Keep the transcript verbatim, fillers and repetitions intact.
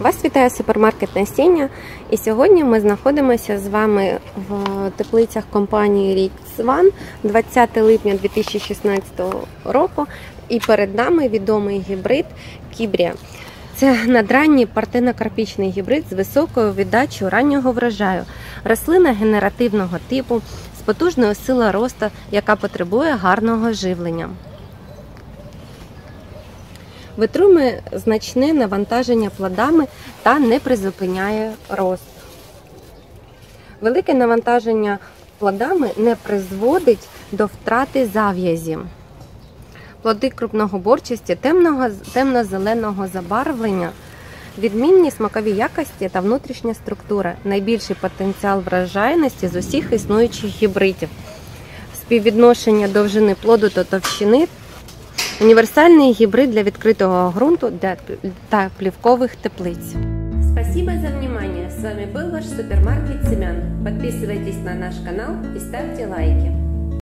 Вас вітає супермаркет насіння, і сьогодні ми знаходимося з вами в теплицях компанії Рікс-Ван двадцяте липня дві тисячі шістнадцятого року, і перед нами відомий гібрид Кібрія. Це надранній партено-карпічний гібрид з високою віддачею раннього врожаю, рослина генеративного типу з потужною силою росту, яка потребує гарного живлення. Витримує значне навантаження плодами та не призупиняє рост. Велике навантаження плодами не призводить до втрати зав'язі. Плоди крупногоборчасті, темного, темно-зеленого забарвлення, відмінні смакові якості та внутрішня структура, найбільший потенціал врожайності з усіх існуючих гібридів, співвідношення довжини плоду та товщини, універсальний гібрид для відкритого ґрунту та плівкових теплиць. Спасибо за внимание. С вами был ваш супермаркет семян. Подписывайтесь на наш канал и ставьте лайки.